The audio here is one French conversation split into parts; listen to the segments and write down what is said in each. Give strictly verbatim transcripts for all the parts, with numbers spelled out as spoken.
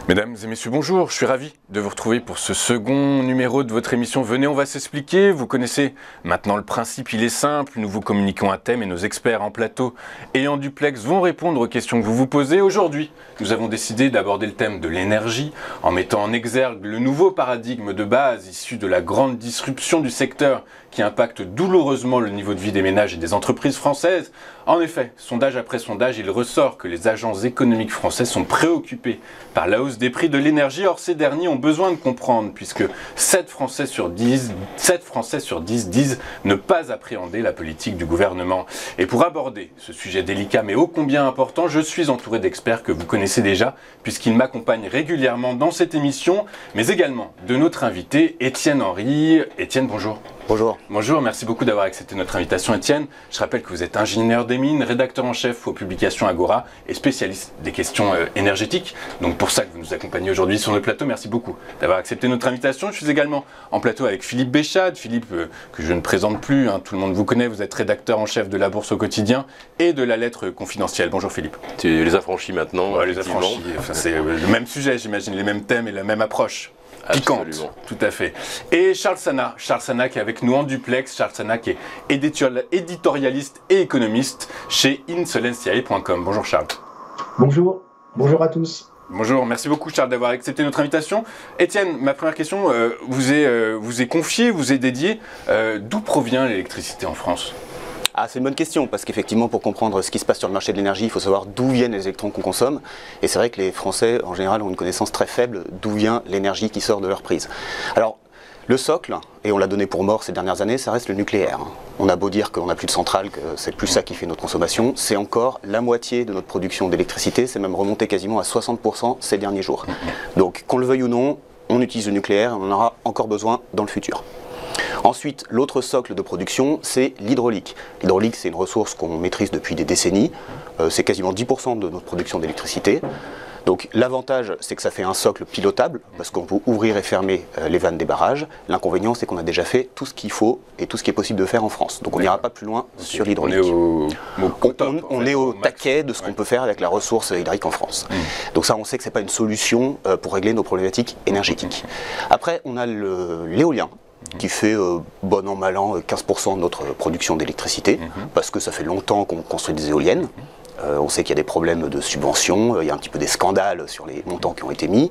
Mesdames et messieurs, bonjour, je suis ravi de vous retrouver pour ce second numéro de votre émission Venez, on va s'expliquer. Vous connaissez maintenant le principe, il est simple, nous vous communiquons un thème et nos experts en plateau et en duplex vont répondre aux questions que vous vous posez. Aujourd'hui, nous avons décidé d'aborder le thème de l'énergie en mettant en exergue le nouveau paradigme de base issu de la grande disruption du secteur qui impacte douloureusement le niveau de vie des ménages et des entreprises françaises. En effet, sondage après sondage, il ressort que les agences économiques françaises sont préoccupées par la hausse des prix de l'énergie. Or, ces derniers ont besoin de comprendre, puisque sept Français sur dix, sept Français sur dix disent ne pas appréhender la politique du gouvernement. Et pour aborder ce sujet délicat mais ô combien important, je suis entouré d'experts que vous connaissez déjà, puisqu'ils m'accompagnent régulièrement dans cette émission, mais également de notre invité, Étienne Henry. Étienne, bonjour. Bonjour. Bonjour, merci beaucoup d'avoir accepté notre invitation, Étienne. Je rappelle que vous êtes ingénieur des mines, rédacteur en chef aux publications Agora et spécialiste des questions euh, énergétiques. Donc pour ça que vous nous accompagnez aujourd'hui sur le plateau, merci beaucoup d'avoir accepté notre invitation. Je suis également en plateau avec Philippe Béchade. Philippe, euh, que je ne présente plus, hein, tout le monde vous connaît, vous êtes rédacteur en chef de La Bourse au quotidien et de la Lettre confidentielle. Bonjour Philippe. Tu les affranchis maintenant. Ouais, les affranchis, enfin, c'est euh, le même sujet, j'imagine, les mêmes thèmes et la même approche. Piquante, absolument. Tout à fait. Et Charles Sana, Charles Sana qui est avec nous en duplex, Charles Sana qui est éditorialiste et économiste chez insolentiae point com. Bonjour Charles. Bonjour, bonjour à tous. Bonjour, merci beaucoup Charles d'avoir accepté notre invitation. Étienne, ma première question euh, vous, est, euh, vous est confiée, vous est dédiée. Euh, d'où provient l'électricité en France ? Ah, c'est une bonne question, parce qu'effectivement, pour comprendre ce qui se passe sur le marché de l'énergie, il faut savoir d'où viennent les électrons qu'on consomme. Et c'est vrai que les Français, en général, ont une connaissance très faible d'où vient l'énergie qui sort de leur prise. Alors, le socle, et on l'a donné pour mort ces dernières années, ça reste le nucléaire. On a beau dire qu'on n'a plus de centrales, que c'est plus ça qui fait notre consommation, c'est encore la moitié de notre production d'électricité, c'est même remonté quasiment à soixante pour cent ces derniers jours. Donc, qu'on le veuille ou non, on utilise le nucléaire et on en aura encore besoin dans le futur. Ensuite, l'autre socle de production, c'est l'hydraulique. L'hydraulique, c'est une ressource qu'on maîtrise depuis des décennies. Euh, c'est quasiment dix pour cent de notre production d'électricité. Donc l'avantage, c'est que ça fait un socle pilotable, parce qu'on peut ouvrir et fermer euh, les vannes des barrages. L'inconvénient, c'est qu'on a déjà fait tout ce qu'il faut et tout ce qui est possible de faire en France. Donc on n'ira pas plus loin okay. sur l'hydraulique. On est au, au, top, on, on fait, est au, au taquet de ce qu'on ouais. peut faire avec la ressource hydraulique en France. Mmh. Donc ça, on sait que ce n'est pas une solution euh, pour régler nos problématiques énergétiques. Après, on a l'éolien, qui fait euh, bon an mal an quinze pour cent de notre production d'électricité, mmh. parce que ça fait longtemps qu'on construit des éoliennes. Euh, on sait qu'il y a des problèmes de subvention, euh, il y a un petit peu des scandales sur les montants qui ont été mis.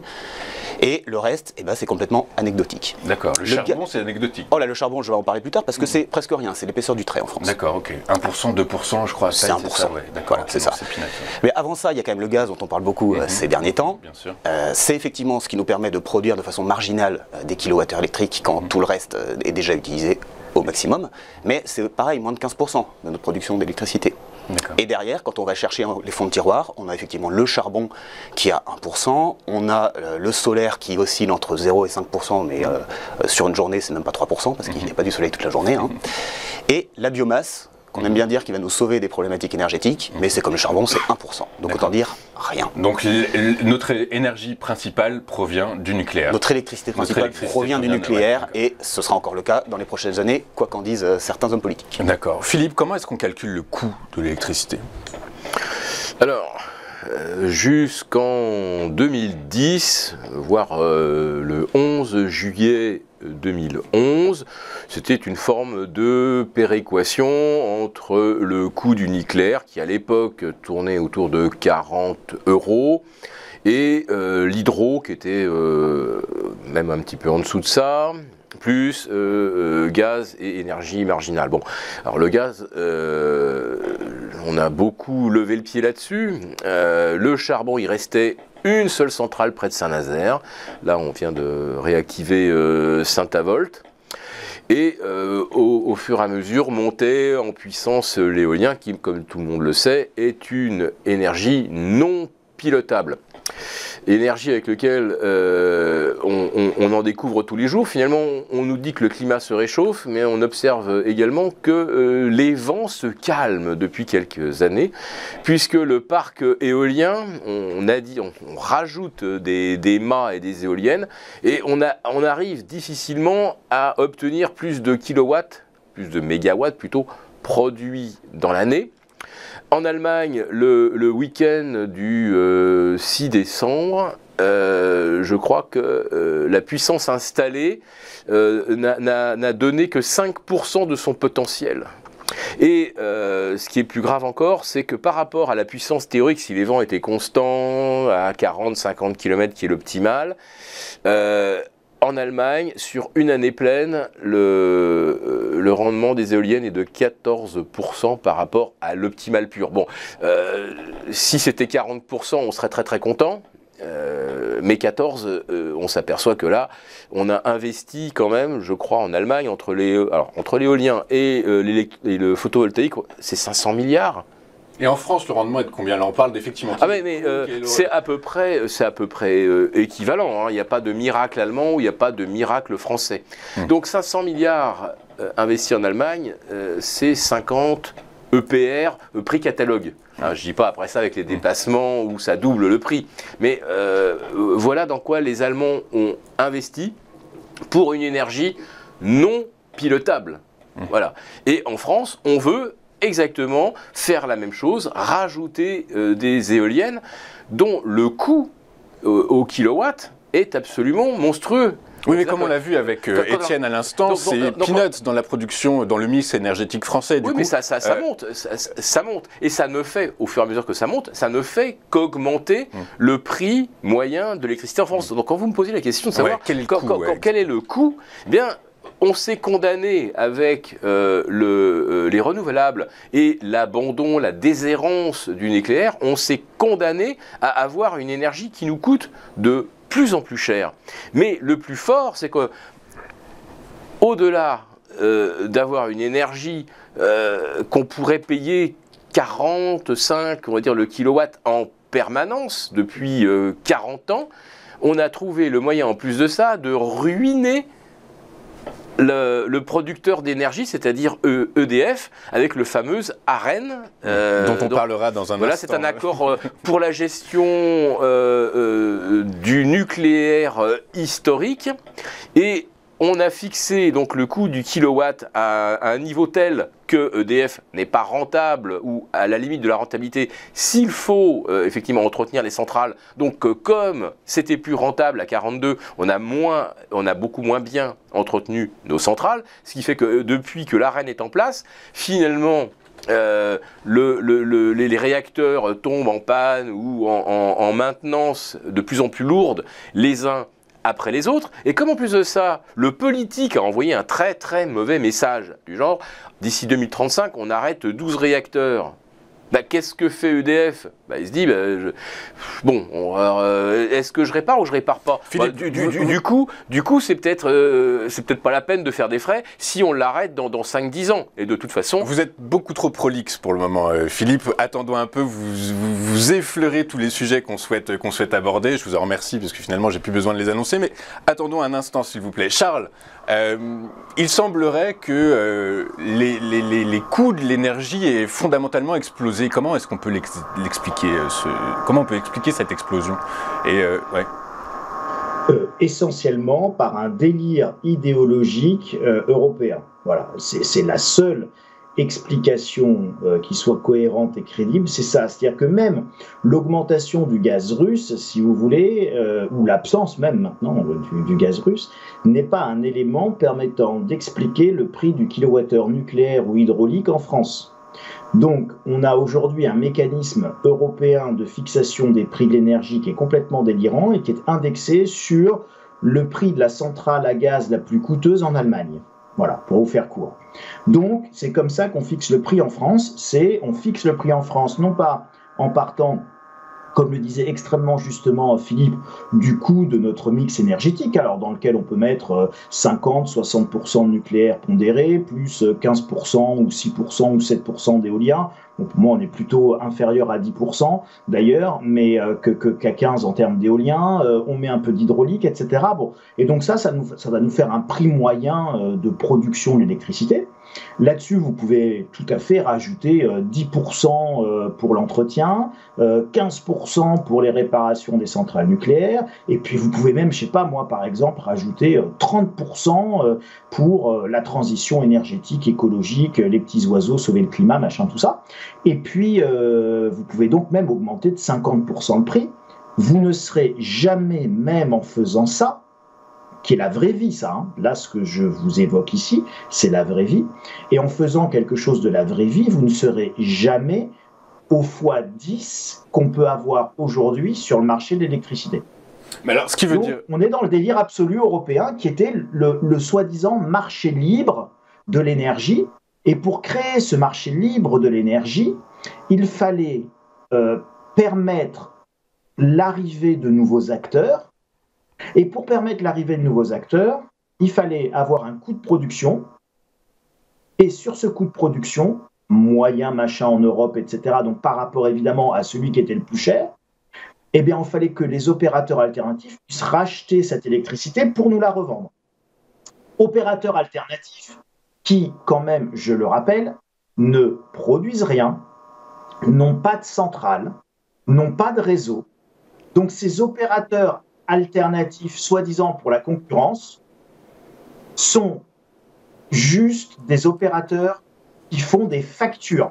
Et le reste, eh ben, c'est complètement anecdotique. D'accord, le, le charbon c'est anecdotique. Oh là, le charbon, je vais en parler plus tard parce que mmh. c'est presque rien, c'est l'épaisseur du trait en France. D'accord, ok. un pour cent, deux pour cent, je crois. C'est un pour cent. Ouais. D'accord, voilà, c'est ça. Peanuts, ouais. Mais avant ça, il y a quand même le gaz dont on parle beaucoup mmh. euh, ces derniers temps. Bien sûr. Euh, c'est effectivement ce qui nous permet de produire de façon marginale euh, des kilowattheures électriques quand mmh. tout le reste euh, est déjà utilisé au maximum. Mais c'est pareil, moins de quinze pour cent de notre production d'électricité. Et derrière, quand on va chercher les fonds de tiroir, on a effectivement le charbon qui a un pour cent, on a euh, le solaire qui oscille entre zéro et cinq pour cent, mais euh, euh, sur une journée, c'est même pas trois pour cent, parce qu'il n'y a pas du soleil toute la journée. Hein. Et la biomasse, qu'on aime bien dire qui va nous sauver des problématiques énergétiques, mais c'est comme le charbon, c'est un pour cent. Donc autant dire rien. Donc notre énergie principale provient du nucléaire. Notre électricité principale notre électricité provient du nucléaire, ouais, et ce sera encore le cas dans les prochaines années, quoi qu'en disent euh, certains hommes politiques. D'accord. Philippe, comment est-ce qu'on calcule le coût de l'électricité ? Alors, euh, jusqu'en deux mille dix, voire euh, le onze juillet deux mille onze, c'était une forme de péréquation entre le coût du nucléaire, qui à l'époque tournait autour de quarante euros, et euh, l'hydro, qui était euh, même un petit peu en dessous de ça, plus euh, euh, gaz et énergie marginale. Bon, alors le gaz, euh, on a beaucoup levé le pied là-dessus. Euh, le charbon, il restait une seule centrale près de Saint-Nazaire. Là, on vient de réactiver euh, Saint-Avold. Et euh, au, au fur et à mesure, montait en puissance l'éolien, qui, comme tout le monde le sait, est une énergie non pilotable. Énergie avec laquelle euh, on, on, on en découvre tous les jours. Finalement, on, on nous dit que le climat se réchauffe, mais on observe également que euh, les vents se calment depuis quelques années, puisque le parc éolien, on, a dit, on, on rajoute des, des mâts et des éoliennes, et on, a, on arrive difficilement à obtenir plus de kilowatts, plus de mégawatts plutôt, produits dans l'année. En Allemagne, le, le week-end du euh, six décembre, euh, je crois que euh, la puissance installée euh, n'a donné que cinq pour cent de son potentiel. Et euh, ce qui est plus grave encore, c'est que par rapport à la puissance théorique, si les vents étaient constants à quarante à cinquante kilomètres, qui est l'optimal, euh, en Allemagne, sur une année pleine, le, le rendement des éoliennes est de quatorze pour cent par rapport à l'optimal pur. Bon, euh, si c'était quarante pour cent, on serait très très content. Euh, mais quatorze, euh, on s'aperçoit que là, on a investi quand même, je crois, en Allemagne, entre les, alors, entre l'éolien et, euh, et le photovoltaïque, c'est cinq cents milliards. Et en France, le rendement est de combien? Là, on parle d'effectivement. Ah mais, mais euh, c'est à peu près, c'est à peu près euh, équivalent. Hein. Il n'y a pas de miracle allemand ou il n'y a pas de miracle français. Mmh. Donc cinq cents milliards euh, investis en Allemagne, euh, c'est cinquante E P R, euh, prix catalogue. Hein, je ne dis pas après ça avec les déplacements où ça double le prix. Mais euh, voilà dans quoi les Allemands ont investi pour une énergie non pilotable. Mmh. Voilà. Et en France, on veut exactement faire la même chose, rajouter euh, des éoliennes dont le coût euh, au kilowatt est absolument monstrueux. Oui, mais comme on l'a vu avec euh, Étienne à l'instant, c'est peanuts dans la production, dans le mix énergétique français. Du oui, coup, mais ça, ça, ça euh... monte, ça, ça monte. Et ça ne fait, au fur et à mesure que ça monte, ça ne fait qu'augmenter mmh. le prix moyen de l'électricité en France. Mmh. Donc quand vous me posez la question de savoir ouais, quel, est quand, coût, quand, ouais. quel est le coût, eh bien, on s'est condamné avec euh, le, euh, les renouvelables et l'abandon, la déshérence du nucléaire, on s'est condamné à avoir une énergie qui nous coûte de plus en plus cher. Mais le plus fort, c'est que au-delà euh, d'avoir une énergie euh, qu'on pourrait payer quarante-cinq, on va dire le kilowatt en permanence depuis euh, quarante ans, on a trouvé le moyen en plus de ça de ruiner Le, le producteur d'énergie, c'est-à-dire E D F, avec le fameux ARENH. Euh, dont on donc, parlera dans un voilà, instant. Voilà, c'est un accord euh, pour la gestion euh, euh, du nucléaire euh, historique. Et on a fixé donc le coût du kilowatt à, à un niveau tel que E D F n'est pas rentable ou à la limite de la rentabilité s'il faut euh, effectivement entretenir les centrales. Donc euh, comme c'était plus rentable à quarante-deux, on a, moins, on a beaucoup moins bien entretenu nos centrales, ce qui fait que euh, depuis que l'ARENH est en place, finalement euh, le, le, le, les, les réacteurs tombent en panne ou en, en, en maintenance de plus en plus lourde les uns après les autres, et comme en plus de ça, le politique a envoyé un très très mauvais message, du genre, d'ici deux mille trente-cinq, on arrête douze réacteurs. Bah, qu'est-ce que fait E D F? Bah, il se dit, bah, je... bon, euh, est-ce que je répare ou je répare pas? Philippe, bah, du, du, du, du coup, du coup, c'est peut-être, euh, c'est peut-être pas la peine de faire des frais si on l'arrête dans, dans cinq dix ans. Et de toute façon, vous êtes beaucoup trop prolixe pour le moment, euh, Philippe. Attendons un peu. Vous, vous, vous effleurez tous les sujets qu'on souhaite, qu'on souhaite aborder. Je vous en remercie parce que finalement, j'ai plus besoin de les annoncer. Mais attendons un instant, s'il vous plaît, Charles. Euh, il semblerait que euh, les, les, les, les coûts de l'énergie aient fondamentalement explosé. Comment est-ce qu'on peut l'expliquer ce... Comment on peut expliquer cette explosion? Et euh, ouais. euh, essentiellement par un délire idéologique euh, européen. Voilà, c'est la seule explication euh, qui soit cohérente et crédible, c'est ça. C'est-à-dire que même l'augmentation du gaz russe, si vous voulez, euh, ou l'absence même maintenant du, du gaz russe, n'est pas un élément permettant d'expliquer le prix du kilowattheure nucléaire ou hydraulique en France. Donc, on a aujourd'hui un mécanisme européen de fixation des prix de l'énergie qui est complètement délirant et qui est indexé sur le prix de la centrale à gaz la plus coûteuse en Allemagne. Voilà, pour vous faire court. Donc, c'est comme ça qu'on fixe le prix en France. C'est, on fixe le prix en France, non pas en partant, comme le disait extrêmement justement Philippe, du coût de notre mix énergétique, alors dans lequel on peut mettre cinquante à soixante pour cent de nucléaire pondéré, plus quinze pour cent ou six pour cent ou sept pour cent d'éolien. Bon, pour moi, on est plutôt inférieur à dix pour cent d'ailleurs, mais euh, que, que, qu'à quinze en termes d'éolien. Euh, on met un peu d'hydraulique, et cetera. Bon, et donc ça, ça, nous, ça va nous faire un prix moyen euh, de production de l'électricité. Là-dessus, vous pouvez tout à fait rajouter euh, dix pour cent euh, pour l'entretien, euh, quinze pour cent pour les réparations des centrales nucléaires, et puis vous pouvez même, je sais pas moi par exemple, rajouter euh, trente pour cent euh, pour euh, la transition énergétique, écologique, les petits oiseaux, sauver le climat, machin, tout ça. Et puis, euh, vous pouvez donc même augmenter de cinquante pour cent le prix. vous ne serez jamais, même en faisant ça, qui est la vraie vie, ça, hein. Là, ce que je vous évoque ici, c'est la vraie vie. Et en faisant quelque chose de la vraie vie, vous ne serez jamais au fois dix qu'on peut avoir aujourd'hui sur le marché de l'électricité. Mais alors, ce qui veut Donc, dire... on est dans le délire absolu européen qui était le, le soi-disant marché libre de l'énergie. Et pour créer ce marché libre de l'énergie, il fallait euh, permettre l'arrivée de nouveaux acteurs. Et pour permettre l'arrivée de nouveaux acteurs, il fallait avoir un coût de production. Et sur ce coût de production, moyen, machin en Europe, et cetera, donc par rapport évidemment à celui qui était le plus cher, eh bien, il fallait que les opérateurs alternatifs puissent racheter cette électricité pour nous la revendre. Opérateurs alternatifs qui, quand même, je le rappelle, ne produisent rien, n'ont pas de centrale, n'ont pas de réseau. Donc, ces opérateurs alternatifs, soi-disant pour la concurrence, sont juste des opérateurs qui font des factures.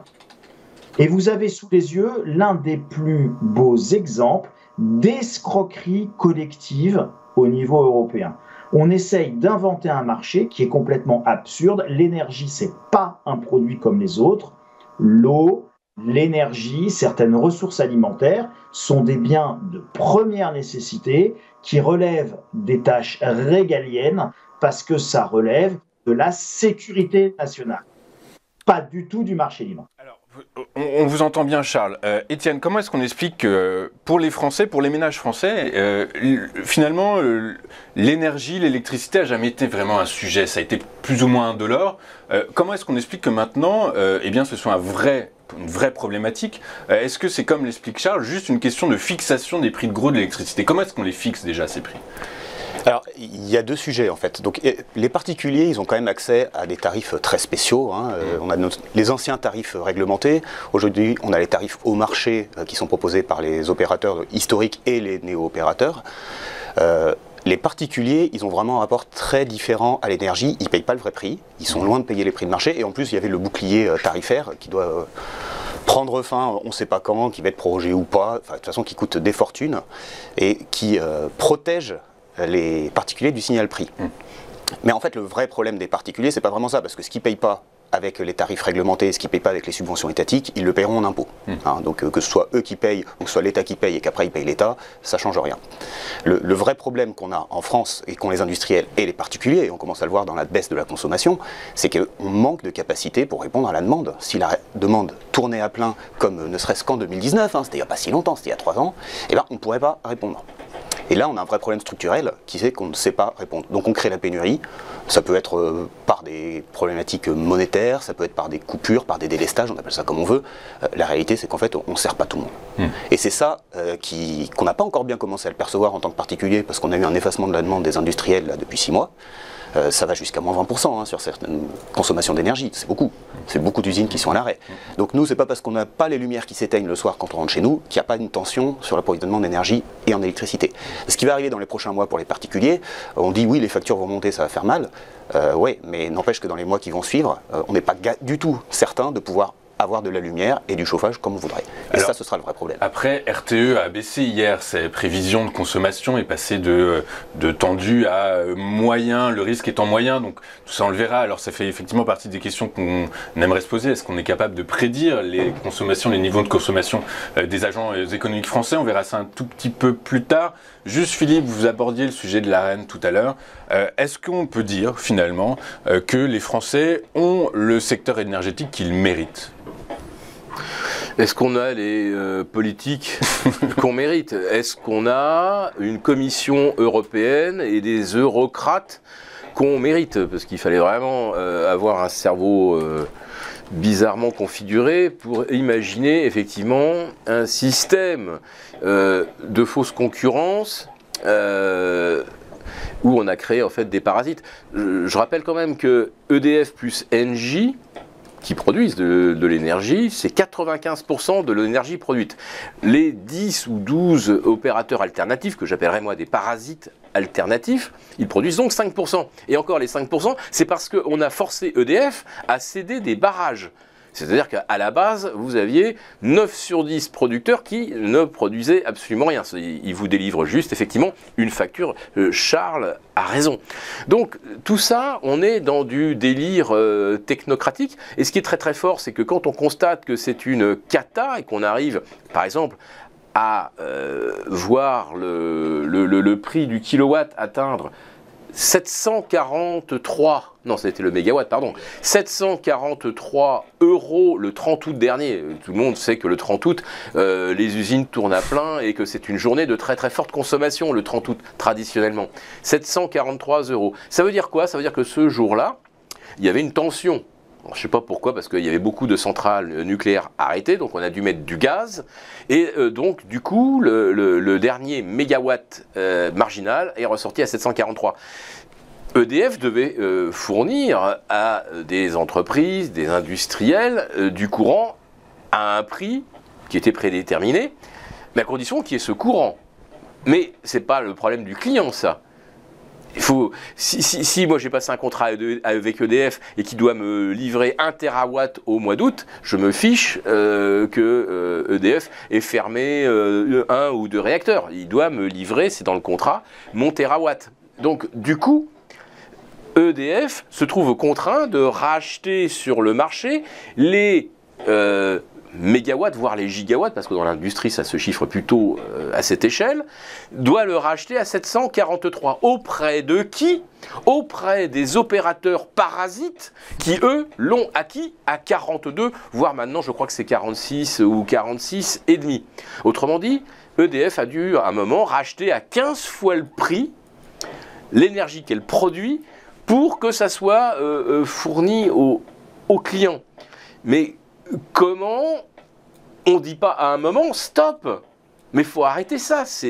Et vous avez sous les yeux l'un des plus beaux exemples d'escroquerie collective au niveau européen. On essaye d'inventer un marché qui est complètement absurde. L'énergie, c'est pas un produit comme les autres. L'eau, l'énergie, certaines ressources alimentaires sont des biens de première nécessité qui relèvent des tâches régaliennes parce que ça relève de la sécurité nationale. Pas du tout du marché libre. Alors, on vous entend bien, Charles. Euh, Étienne, comment est-ce qu'on explique que pour les Français, pour les ménages français, euh, finalement, euh, l'énergie, l'électricité n'a jamais été vraiment un sujet. Ça a été plus ou moins indolore. Euh, comment est-ce qu'on explique que maintenant, euh, eh bien, ce soit un vrai, une vraie problématique? euh, Est-ce que c'est, comme l'explique Charles, juste une question de fixation des prix de gros de l'électricité? Comment est-ce qu'on les fixe déjà, ces prix? Alors, il y a deux sujets en fait. Donc, les particuliers, ils ont quand même accès à des tarifs très spéciaux. Hein. Euh, on a notre, les anciens tarifs réglementés. Aujourd'hui, on a les tarifs au marché euh, qui sont proposés par les opérateurs historiques et les néo-opérateurs. Euh, les particuliers, ils ont vraiment un rapport très différent à l'énergie. Ils ne payent pas le vrai prix. Ils sont loin de payer les prix de marché. Et en plus, il y avait le bouclier euh, tarifaire qui doit euh, prendre fin, on ne sait pas quand, qui va être prorogé ou pas. Enfin, de toute façon, qui coûte des fortunes et qui euh, protège les particuliers du signal prix. Mmh. Mais en fait, le vrai problème des particuliers, c'est pas vraiment ça, parce que ce qu'ils ne payent pas avec les tarifs réglementés, ce qu'ils ne payent pas avec les subventions étatiques, ils le paieront en impôts. Mmh. Hein, donc euh, que ce soit eux qui payent, ou que ce soit l'État qui paye et qu'après ils payent l'État, ça ne change rien. Le, le vrai problème qu'on a en France, et qu'ont les industriels et les particuliers, et on commence à le voir dans la baisse de la consommation, c'est qu'on manque de capacité pour répondre à la demande. Si la demande tournait à plein, comme ne serait-ce qu'en deux mille dix-neuf, hein, c'était il n'y a pas si longtemps, c'était il y a trois ans, eh ben, on ne pourrait pas répondre. Et là, on a un vrai problème structurel qui c'est qu'on ne sait pas répondre. Donc on crée la pénurie. Ça peut être euh, par des problématiques monétaires, ça peut être par des coupures, par des délestages, on appelle ça comme on veut. Euh, la réalité, c'est qu'en fait, on ne sert pas tout le monde. Mmh. Et c'est ça euh, qui, qu'on n'a pas encore bien commencé à le percevoir en tant que particulier, parce qu'on a eu un effacement de la demande des industriels là, depuis six mois. Euh, ça va jusqu'à moins vingt pour cent hein, sur certaines consommations d'énergie, c'est beaucoup. C'est beaucoup d'usines qui sont à l'arrêt. Donc nous, c'est pas parce qu'on n'a pas les lumières qui s'éteignent le soir quand on rentre chez nous qu'il n'y a pas une tension sur l'approvisionnement d'énergie et en électricité. Ce qui va arriver dans les prochains mois pour les particuliers, on dit oui, les factures vont monter, ça va faire mal. Euh, oui, mais n'empêche que dans les mois qui vont suivre, euh, on n'est pas du tout certain de pouvoir avoir de la lumière et du chauffage comme on voudrait. Et alors, ça, ce sera le vrai problème. Après, R T E a baissé hier ses prévisions de consommation, est passé de, de tendu à moyen, le risque étant moyen, donc tout ça on le verra. Alors ça fait effectivement partie des questions qu'on aimerait se poser. Est-ce qu'on est capable de prédire les consommations, les niveaux de consommation des agents économiques français? On verra ça un tout petit peu plus tard. Juste Philippe, vous abordiez le sujet de l'Arenh tout à l'heure. Euh, Est-ce qu'on peut dire finalement euh, que les Français ont le secteur énergétique qu'ils méritent? Est-ce qu'on a les euh, politiques qu'on mérite? Est-ce qu'on a une commission européenne et des eurocrates qu'on mérite? Parce qu'il fallait vraiment euh, avoir un cerveau euh, bizarrement configuré pour imaginer effectivement un système euh, de fausse concurrence euh, où on a créé en fait des parasites. Je, je rappelle quand même que E D F plus Engie, qui produisent de, de l'énergie, c'est quatre-vingt-quinze pour cent de l'énergie produite. Les dix ou douze opérateurs alternatifs, que j'appellerais moi des parasites alternatifs, ils produisent donc cinq pour cent. Et encore les cinq pour cent, c'est parce qu'on a forcé E D F à céder des barrages. C'est-à-dire qu'à la base, vous aviez neuf sur dix producteurs qui ne produisaient absolument rien. Ils vous délivrent juste, effectivement, une facture. Charles a raison. Donc, tout ça, on est dans du délire euh, technocratique. Et ce qui est très très fort, c'est que quand on constate que c'est une cata et qu'on arrive, par exemple, à euh, voir le, le, le, le prix du kilowatt atteindre sept cent quarante-trois, non c'était le mégawatt, pardon, sept cent quarante-trois euros le trente août dernier. Tout le monde sait que le trente août, euh, les usines tournent à plein et que c'est une journée de très très forte consommation, le trente août, traditionnellement. sept cent quarante-trois euros. Ça veut dire quoi? Ça veut dire que ce jour-là, il y avait une tension. Alors, je ne sais pas pourquoi, parce qu'il y avait beaucoup de centrales nucléaires arrêtées, donc on a dû mettre du gaz. Et euh, donc, du coup, le, le, le dernier mégawatt euh, marginal est ressorti à sept cent quarante-trois. E D F devait euh, fournir à des entreprises, des industriels, euh, du courant à un prix qui était prédéterminé, mais à condition qu'il y ait ce courant. Mais ce n'est pas le problème du client, ça. Il faut, si, si, si moi j'ai passé un contrat avec E D F et qui doit me livrer un térawatt au mois d'août, je me fiche euh, que euh, E D F ait fermé euh, un ou deux réacteurs. Il doit me livrer, c'est dans le contrat, mon térawatt. Donc du coup, E D F se trouve contraint de racheter sur le marché les euh, mégawatts, voire les gigawatts, parce que dans l'industrie ça se chiffre plutôt euh, à cette échelle, doit le racheter à sept cent quarante-trois. Auprès de qui? Auprès des opérateurs parasites qui, eux, l'ont acquis à quarante-deux, voire maintenant je crois que c'est quarante-six ou quarante-six et demi. Autrement dit, E D F a dû à un moment racheter à quinze fois le prix l'énergie qu'elle produit pour que ça soit euh, euh, fourni aux, aux clients. Mais comment on ne dit pas à un moment stop? Mais il faut arrêter ça, c'est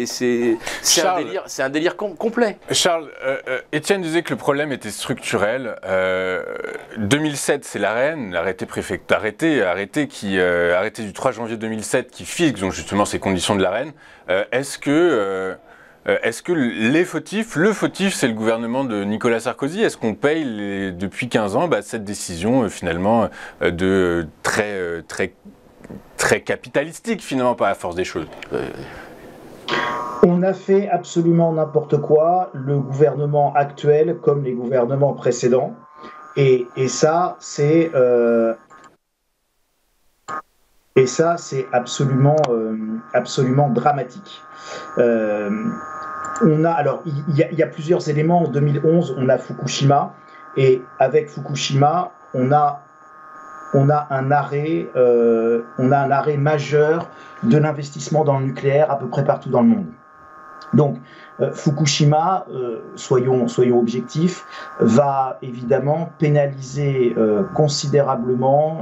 un délire, c'est un délire com complet. Charles, euh, euh, Étienne disait que le problème était structurel. Euh, deux mille sept, c'est l'AREN, l'arrêté préfect, arrêté, arrêté, qui, euh, arrêté du trois janvier deux mille sept qui fixe donc justement ces conditions de l'AREN. Euh, Est-ce que... Euh, Est-ce que les fautifs, le fautif, c'est le gouvernement de Nicolas Sarkozy? Est-ce qu'on paye les, depuis quinze ans bah, cette décision euh, finalement euh, de euh, très, euh, très, très capitalistique finalement par la force des choses? euh... On a fait absolument n'importe quoi, le gouvernement actuel comme les gouvernements précédents, et, et ça c'est euh, et ça c'est absolument euh, absolument dramatique. Euh, On a, alors, il y, y a plusieurs éléments. En deux mille onze, on a Fukushima, et avec Fukushima, on a, on a un arrêt, euh, on a un arrêt majeur de l'investissement dans le nucléaire à peu près partout dans le monde. Donc, euh, Fukushima, euh, soyons, soyons objectifs, va évidemment pénaliser euh, considérablement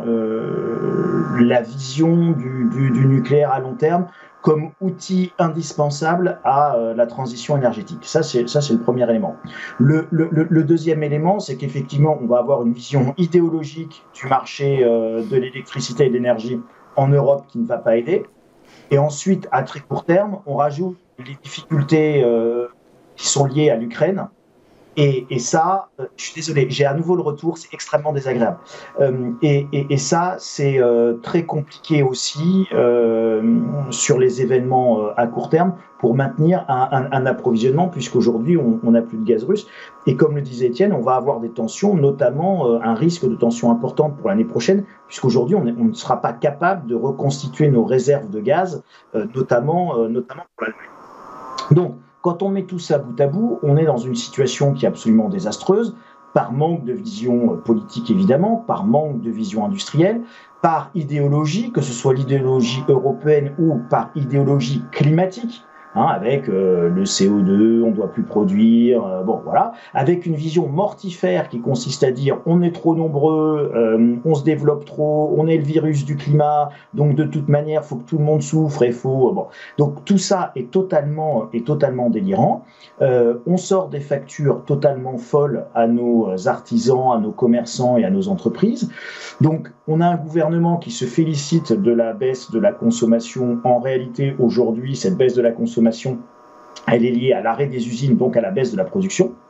euh, la vision du, du, du nucléaire à long terme comme outil indispensable à euh, la transition énergétique. Ça, c'est ça, c'est le premier élément. Le, le, le deuxième élément, c'est qu'effectivement, on va avoir une vision idéologique du marché euh, de l'électricité et de l'énergie en Europe qui ne va pas aider. Et ensuite, à très court terme, on rajoute les difficultés euh, qui sont liées à l'Ukraine. Et, et ça, euh, je suis désolé, j'ai à nouveau le retour, c'est extrêmement désagréable. Euh, et, et, et ça, c'est euh, très compliqué aussi euh, sur les événements euh, à court terme pour maintenir un, un, un approvisionnement, puisqu'aujourd'hui, on n'a plus de gaz russe. Et comme le disait Étienne, on va avoir des tensions, notamment euh, un risque de tension importante pour l'année prochaine, puisqu'aujourd'hui, on, on ne sera pas capable de reconstituer nos réserves de gaz, euh, notamment, euh, notamment pour l'Allemagne. Donc, quand on met tout ça bout à bout, on est dans une situation qui est absolument désastreuse, par manque de vision politique évidemment, par manque de vision industrielle, par idéologie, que ce soit l'idéologie européenne ou par idéologie climatique, hein, avec euh, le C O deux, on ne doit plus produire, euh, bon voilà, avec une vision mortifère qui consiste à dire on est trop nombreux, euh, on se développe trop, on est le virus du climat, donc de toute manière, il faut que tout le monde souffre et faut... Euh, bon. Donc tout ça est totalement, est totalement délirant. Euh, on sort des factures totalement folles à nos artisans, à nos commerçants et à nos entreprises. Donc on a un gouvernement qui se félicite de la baisse de la consommation. En réalité, aujourd'hui, cette baisse de la consommation, elle est liée à l'arrêt des usines, donc à la baisse de la production.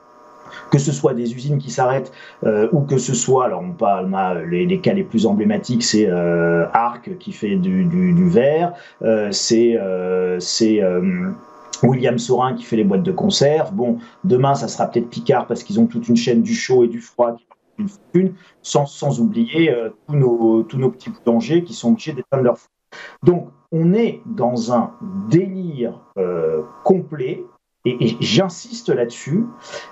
que ce soit des usines qui s'arrêtent euh, ou que ce soit, alors on, parle, on a les, les cas les plus emblématiques, c'est euh, Arc qui fait du, du, du verre, euh, c'est euh, euh, William Saurin qui fait les boîtes de conserve. Bon, demain ça sera peut-être Picard parce qu'ils ont toute une chaîne du chaud et du froid qui une fortune, sans, sans oublier euh, tous, nos, tous nos petits boulangers qui sont obligés d'éteindre leur feu. Donc on est dans un délire euh, complet et, et j'insiste là-dessus.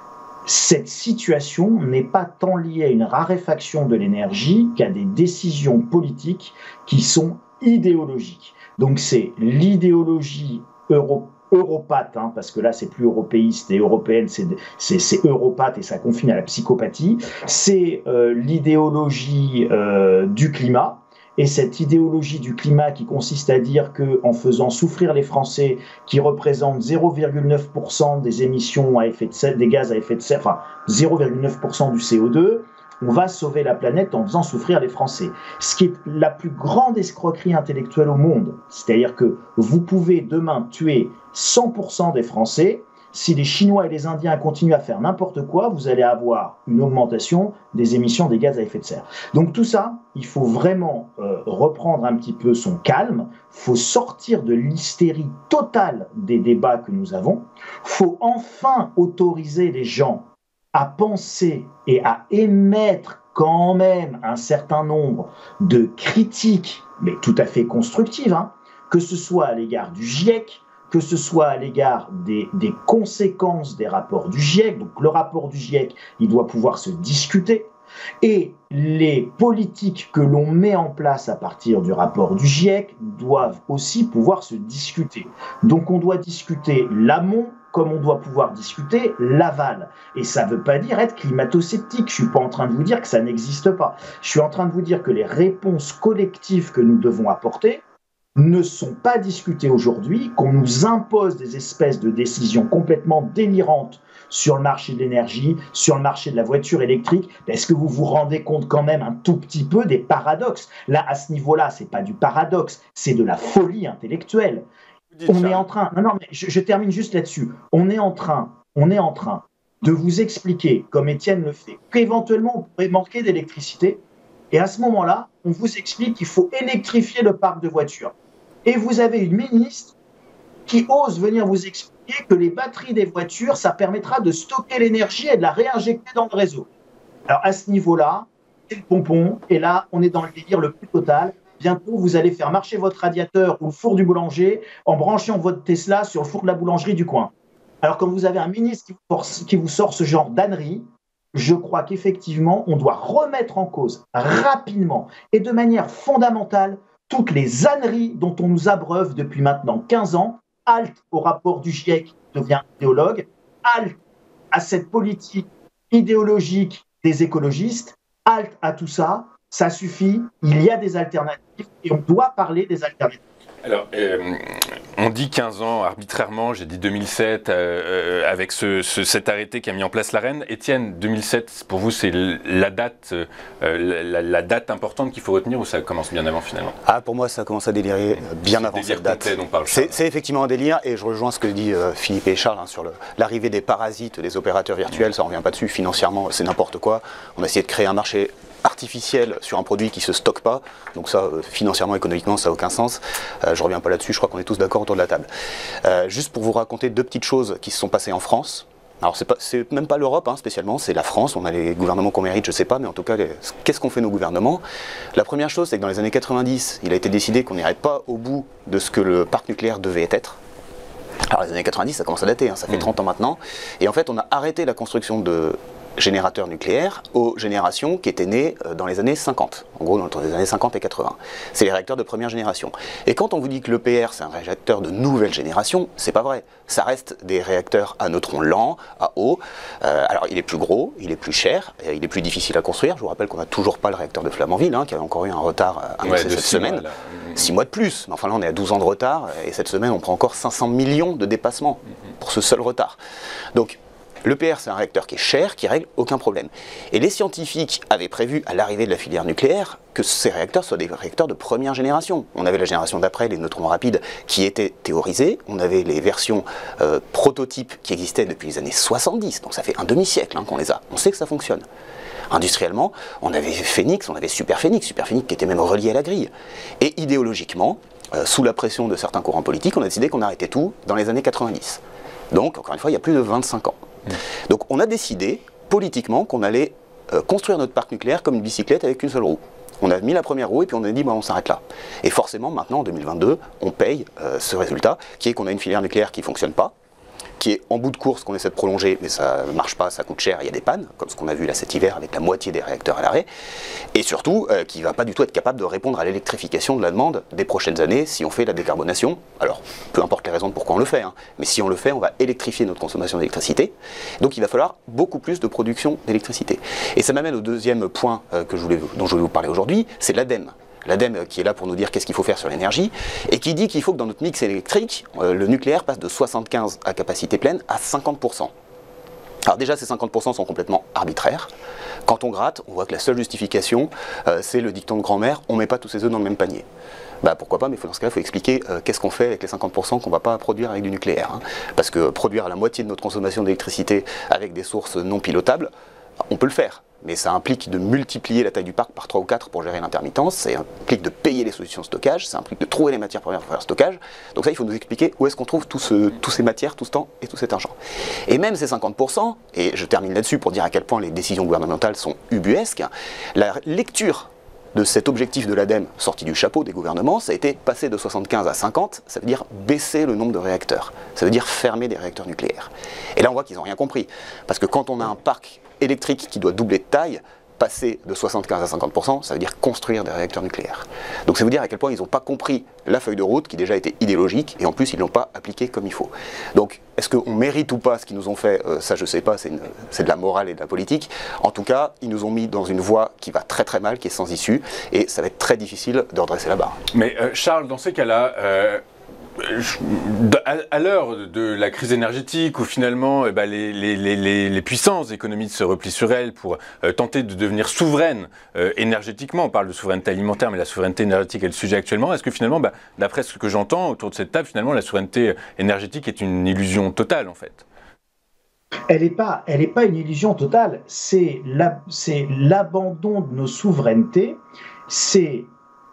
Cette situation n'est pas tant liée à une raréfaction de l'énergie qu'à des décisions politiques qui sont idéologiques. Donc c'est l'idéologie euro, europathe, hein, parce que là c'est plus européiste et européenne, c'est europathe et ça confine à la psychopathie. C'est euh, l'idéologie euh, du climat. Et cette idéologie du climat qui consiste à dire qu'en faisant souffrir les Français, qui représentent zéro virgule neuf pour cent des émissions à effet de serre, des gaz à effet de serre, enfin zéro virgule neuf pour cent du C O deux, on va sauver la planète en faisant souffrir les Français. Ce qui est la plus grande escroquerie intellectuelle au monde. C'est-à-dire que vous pouvez demain tuer cent pour cent des Français. Si les Chinois et les Indiens continuent à faire n'importe quoi, vous allez avoir une augmentation des émissions des gaz à effet de serre. Donc tout ça, il faut vraiment euh, reprendre un petit peu son calme, il faut sortir de l'hystérie totale des débats que nous avons, il faut enfin autoriser les gens à penser et à émettre quand même un certain nombre de critiques, mais tout à fait constructives, hein, que ce soit à l'égard du GIEC, que ce soit à l'égard des, des conséquences des rapports du GIEC. Donc le rapport du GIEC, il doit pouvoir se discuter. Et les politiques que l'on met en place à partir du rapport du GIEC doivent aussi pouvoir se discuter. Donc on doit discuter l'amont comme on doit pouvoir discuter l'aval. Et ça ne veut pas dire être climato-sceptique. Je ne suis pas en train de vous dire que ça n'existe pas. Je suis en train de vous dire que les réponses collectives que nous devons apporter ne sont pas discutées aujourd'hui, qu'on nous impose des espèces de décisions complètement délirantes sur le marché de l'énergie, sur le marché de la voiture électrique. Est-ce que vous vous rendez compte quand même un tout petit peu des paradoxes? Là, à ce niveau-là, ce n'est pas du paradoxe, c'est de la folie intellectuelle. On est en train, non, non, mais je, je termine juste là-dessus. On est en train, on est en train de vous expliquer, comme Étienne le fait, qu'éventuellement on pourrait manquer d'électricité. Et à ce moment-là, on vous explique qu'il faut électrifier le parc de voitures. Et vous avez une ministre qui ose venir vous expliquer que les batteries des voitures, ça permettra de stocker l'énergie et de la réinjecter dans le réseau. Alors à ce niveau-là, c'est le pompon. Et là, on est dans le délire le plus total. Bientôt, vous allez faire marcher votre radiateur ou le four du boulanger en branchant votre Tesla sur le four de la boulangerie du coin. Alors quand vous avez un ministre qui vous, force, qui vous sort ce genre d'ânerie, je crois qu'effectivement, on doit remettre en cause rapidement et de manière fondamentale toutes les âneries dont on nous abreuve depuis maintenant quinze ans. Halte au rapport du GIEC qui devient idéologue, halte à cette politique idéologique des écologistes, halte à tout ça, ça suffit, il y a des alternatives et on doit parler des alternatives. Alors, euh, on dit quinze ans arbitrairement, j'ai dit deux mille sept, euh, euh, avec ce, ce, cet arrêté qui a mis en place l'Arenh. Étienne, deux mille sept, pour vous, c'est la date, euh, la, la date importante qu'il faut retenir ou ça commence bien avant finalement? Ah, pour moi, ça commence à délirer bien avant cette date. C'est effectivement un délire et je rejoins ce que dit euh, Philippe et Charles hein, sur l'arrivée des parasites, des opérateurs virtuels, ça ne revient pas dessus, financièrement, c'est n'importe quoi. On a essayé de créer un marché artificiel sur un produit qui ne se stocke pas, donc ça, euh, financièrement, économiquement, ça n'a aucun sens. Euh, je ne reviens pas là-dessus, je crois qu'on est tous d'accord autour de la table. Euh, juste pour vous raconter deux petites choses qui se sont passées en France. Alors, c'est même pas l'Europe hein, spécialement, c'est la France, on a les gouvernements qu'on mérite, je ne sais pas, mais en tout cas, qu'est-ce qu'on fait nos gouvernements? La première chose, c'est que dans les années quatre-vingt-dix, il a été décidé qu'on n'irait pas au bout de ce que le parc nucléaire devait être. Alors, les années quatre-vingt-dix, ça commence à dater, hein, ça fait trente ans maintenant, et en fait, on a arrêté la construction de générateurs nucléaires aux générations qui étaient nées dans les années cinquante, en gros entre les années cinquante et quatre-vingts. C'est les réacteurs de première génération. Et quand on vous dit que l'E P R c'est un réacteur de nouvelle génération, c'est pas vrai. Ça reste des réacteurs à neutrons lents, à eau. Euh, alors il est plus gros, il est plus cher, et il est plus difficile à construire. Je vous rappelle qu'on n'a toujours pas le réacteur de Flamanville, hein, qui a encore eu un retard annoncé ouais, cette semaine. Mois, six mois de plus, mais enfin là on est à douze ans de retard, et cette semaine on prend encore cinq cents millions de dépassements pour ce seul retard. Donc L'E P R, c'est un réacteur qui est cher, qui règle aucun problème. Et les scientifiques avaient prévu, à l'arrivée de la filière nucléaire, que ces réacteurs soient des réacteurs de première génération. On avait la génération d'après, les neutrons rapides, qui étaient théorisés. On avait les versions euh, prototypes qui existaient depuis les années soixante-dix. Donc ça fait un demi-siècle hein, qu'on les a. On sait que ça fonctionne. Industriellement, on avait Phénix, on avait Super Phénix, Super Phénix qui était même relié à la grille. Et idéologiquement, euh, sous la pression de certains courants politiques, on a décidé qu'on arrêtait tout dans les années quatre-vingt-dix. Donc, encore une fois, il y a plus de vingt-cinq ans. Donc on a décidé politiquement qu'on allait euh, construire notre parc nucléaire comme une bicyclette avec une seule roue. On a mis la première roue et puis on a dit bah, on s'arrête là. Et forcément maintenant en deux mille vingt-deux on paye euh, ce résultat qui est qu'on a une filière nucléaire qui ne fonctionne pas, qui est en bout de course qu'on essaie de prolonger mais ça ne marche pas, ça coûte cher, il y a des pannes comme ce qu'on a vu là cet hiver avec la moitié des réacteurs à l'arrêt et surtout euh, qui ne va pas du tout être capable de répondre à l'électrification de la demande des prochaines années si on fait la décarbonation. Alors peu importe les raisons de pourquoi on le fait, hein, mais si on le fait on va électrifier notre consommation d'électricité, donc il va falloir beaucoup plus de production d'électricité. Et ça m'amène au deuxième point euh, que je voulais, dont je voulais vous parler aujourd'hui, c'est l'ADEME. L'ADEME qui est là pour nous dire qu'est-ce qu'il faut faire sur l'énergie et qui dit qu'il faut que dans notre mix électrique, euh, le nucléaire passe de soixante-quinze à capacité pleine à cinquante pour cent. Alors déjà ces cinquante pour cent sont complètement arbitraires. Quand on gratte, on voit que la seule justification euh, c'est le dicton de grand-mère, on ne met pas tous ses œufs dans le même panier. Bah pourquoi pas, mais dans ce cas-là, il faut expliquer euh, qu'est-ce qu'on fait avec les cinquante pour cent qu'on ne va pas produire avec du nucléaire. Hein. Parce que produire la moitié de notre consommation d'électricité avec des sources non pilotables, on peut le faire. Mais ça implique de multiplier la taille du parc par trois ou quatre pour gérer l'intermittence, ça implique de payer les solutions de stockage, ça implique de trouver les matières premières pour faire le stockage. Donc ça, il faut nous expliquer où est-ce qu'on trouve tout ce, toutes ces matières, tout ce temps et tout cet argent. Et même ces cinquante pour cent, et je termine là-dessus pour dire à quel point les décisions gouvernementales sont ubuesques, la lecture de cet objectif de l'ADEME sorti du chapeau des gouvernements, ça a été passer de soixante-quinze à cinquante, ça veut dire baisser le nombre de réacteurs, ça veut dire fermer des réacteurs nucléaires. Et là on voit qu'ils n'ont rien compris, parce que quand on a un parc électrique qui doit doubler de taille, passer de soixante-quinze à cinquante pour cent, ça veut dire construire des réacteurs nucléaires. Donc ça veut dire à quel point ils n'ont pas compris la feuille de route qui déjà était idéologique et en plus ils ne l'ont pas appliquée comme il faut. Donc est-ce qu'on mérite ou pas ce qu'ils nous ont fait, euh, ça je ne sais pas, c'est de la morale et de la politique. En tout cas, ils nous ont mis dans une voie qui va très très mal, qui est sans issue et ça va être très difficile de redresser la barre. Mais euh, Charles, dans ces cas-là, euh... à l'heure de la crise énergétique où finalement eh ben, les, les, les, les puissances économiques se replient sur elles pour euh, tenter de devenir souveraines euh, énergétiquement, on parle de souveraineté alimentaire mais la souveraineté énergétique est le sujet actuellement, est-ce que finalement, bah, d'après ce que j'entends autour de cette table, finalement la souveraineté énergétique est une illusion totale en fait? Elle n'est pas, elle n'est pas une illusion totale, c'est l'abandon de nos souverainetés, c'est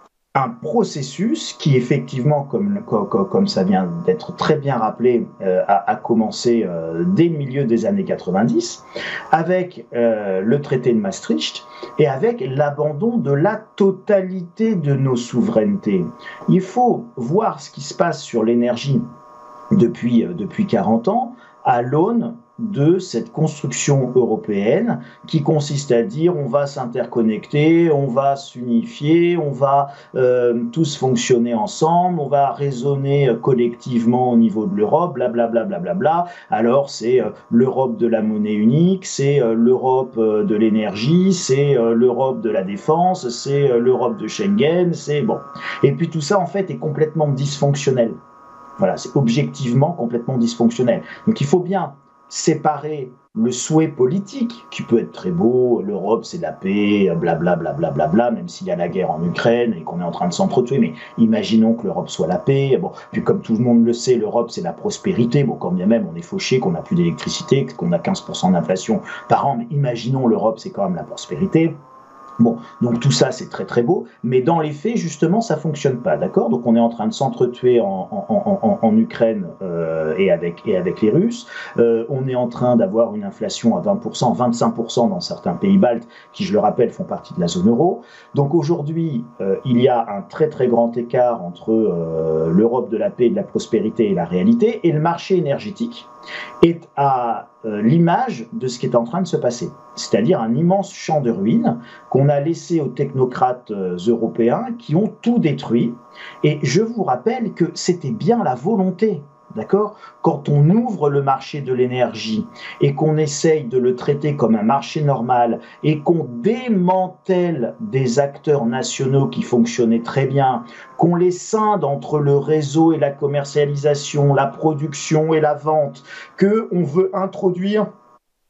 un processus qui effectivement, comme, comme, comme ça vient d'être très bien rappelé, euh, a, a commencé euh, dès le milieu des années quatre-vingt-dix, avec euh, le traité de Maastricht et avec l'abandon de la totalité de nos souverainetés. Il faut voir ce qui se passe sur l'énergie depuis, euh, depuis quarante ans à l'aune de cette construction européenne qui consiste à dire on va s'interconnecter, on va s'unifier, on va euh, tous fonctionner ensemble, on va raisonner collectivement au niveau de l'Europe, blablabla. Bla, bla, bla. Alors c'est euh, l'Europe de la monnaie unique, c'est euh, l'Europe euh, de l'énergie, c'est euh, l'Europe de la défense, c'est euh, l'Europe de Schengen, c'est bon. Et puis tout ça en fait est complètement dysfonctionnel. Voilà, c'est objectivement complètement dysfonctionnel. Donc il faut bien séparer le souhait politique, qui peut être très beau, l'Europe c'est la paix, blablabla, bla, bla, bla, bla, même s'il y a la guerre en Ukraine et qu'on est en train de s'entretuer, mais imaginons que l'Europe soit la paix. Bon, puis comme tout le monde le sait, l'Europe c'est la prospérité, bon, quand bien même on est fauché, qu'on n'a plus d'électricité, qu'on a quinze pour cent d'inflation par an, mais imaginons l'Europe c'est quand même la prospérité. Bon, donc tout ça c'est très très beau, mais dans les faits justement ça fonctionne pas, d'accord? Donc on est en train de s'entretuer en, en, en, en Ukraine euh, et, avec, et avec les Russes, euh, on est en train d'avoir une inflation à vingt pour cent, vingt-cinq pour cent dans certains pays baltes qui, je le rappelle, font partie de la zone euro. Donc aujourd'hui euh, il y a un très très grand écart entre euh, l'Europe de la paix et de la prospérité et la réalité, et le marché énergétique est à euh, l'image de ce qui est en train de se passer, c'est-à-dire un immense champ de ruines qu'on a laissé aux technocrates euh, européens qui ont tout détruit. Et je vous rappelle que c'était bien la volonté, d'accord ? Quand on ouvre le marché de l'énergie et qu'on essaye de le traiter comme un marché normal et qu'on démantèle des acteurs nationaux qui fonctionnaient très bien, qu'on les scinde entre le réseau et la commercialisation, la production et la vente, qu'on veut introduire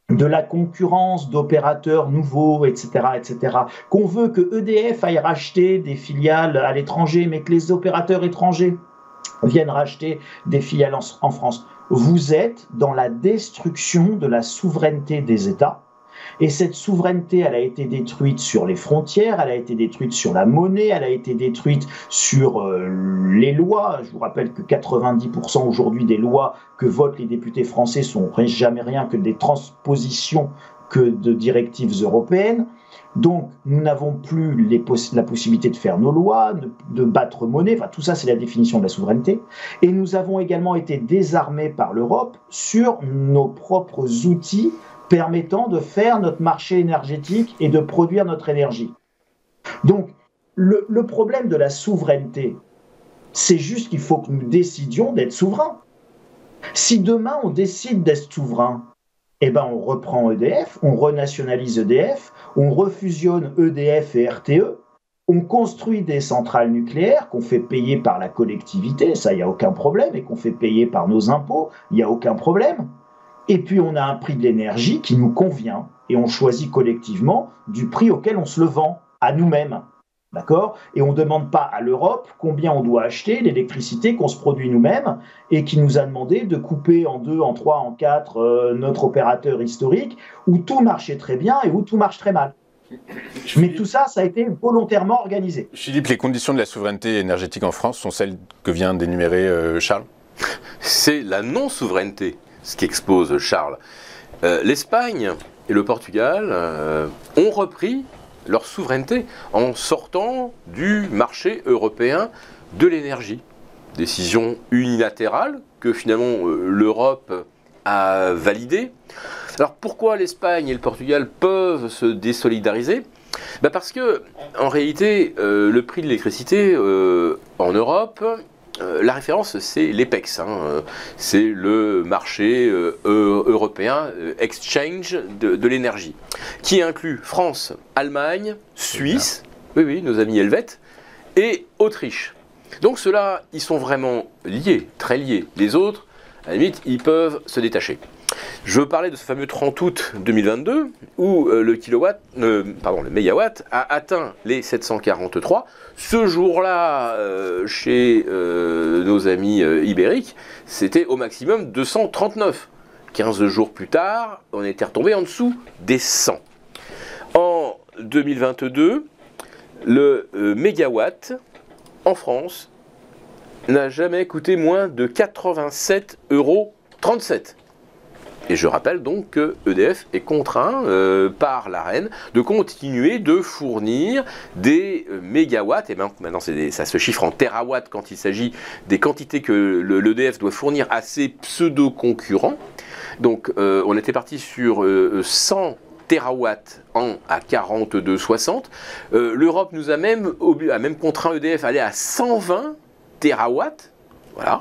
de la concurrence d'opérateurs nouveaux, et cetera, et cetera, qu'on veut que E D F aille racheter des filiales à l'étranger, mais que les opérateurs étrangers viennent racheter des filiales en, en France. Vous êtes dans la destruction de la souveraineté des États. Et cette souveraineté, elle a été détruite sur les frontières, elle a été détruite sur la monnaie, elle a été détruite sur euh, les lois. Je vous rappelle que quatre-vingt-dix pour cent aujourd'hui des lois que votent les députés français sont jamais rien que des transpositions que de directives européennes. Donc, nous n'avons plus les poss- la possibilité de faire nos lois, de, de battre monnaie. Enfin, tout ça, c'est la définition de la souveraineté. Et nous avons également été désarmés par l'Europe sur nos propres outils permettant de faire notre marché énergétique et de produire notre énergie. Donc, le, le problème de la souveraineté, c'est juste qu'il faut que nous décidions d'être souverains. Si demain on décide d'être souverain, eh ben on reprend E D F, on renationalise E D F, on refusionne E D F et R T E, on construit des centrales nucléaires qu'on fait payer par la collectivité, ça, il n'y a aucun problème, et qu'on fait payer par nos impôts, il n'y a aucun problème. Et puis on a un prix de l'énergie qui nous convient, et on choisit collectivement du prix auquel on se le vend à nous-mêmes. D'accord ? Et on ne demande pas à l'Europe combien on doit acheter l'électricité qu'on se produit nous-mêmes et qui nous a demandé de couper en deux, en trois, en quatre euh, notre opérateur historique où tout marchait très bien et où tout marche très mal. Mais tout ça, ça a été volontairement organisé. Philippe, les conditions de la souveraineté énergétique en France sont celles que vient d'énumérer euh, Charles ? C'est la non-souveraineté, ce qu'expose Charles. Euh, L'Espagne et le Portugal euh, ont repris leur souveraineté en sortant du marché européen de l'énergie. Décision unilatérale que finalement euh, l'Europe a validée. Alors pourquoi l'Espagne et le Portugal peuvent se désolidariser ? Ben parce que en réalité euh, le prix de l'électricité euh, en Europe, euh, la référence c'est l'EPEX, hein, c'est le marché euh, européen euh, exchange de, de l'énergie, qui inclut France, Allemagne, Suisse, oui oui nos amis helvètes, et Autriche. Donc ceux-là, ils sont vraiment liés, très liés. Les autres, à la limite, ils peuvent se détacher. Je veux parler de ce fameux trente août deux mille vingt-deux où euh, le kilowatt, euh, pardon, le mégawatt a atteint les sept cent quarante-trois. Ce jour-là, euh, chez euh, nos amis euh, ibériques, c'était au maximum deux cent trente-neuf. quinze jours plus tard, on était retombé en dessous des cent. En deux mille vingt-deux, le euh, mégawatt en France n'a jamais coûté moins de quatre-vingt-sept euros trente-sept. Et je rappelle donc que E D F est contraint euh, par l'AREN de continuer de fournir des euh, mégawatts, et maintenant des, ça se chiffre en térawatts quand il s'agit des quantités que l'E D F doit fournir à ses pseudo-concurrents. Donc euh, on était parti sur euh, cent térawatts en à quarante-deux virgule soixante. Euh, L'Europe nous a même, a même contraint E D F à aller à cent vingt térawatts. Voilà.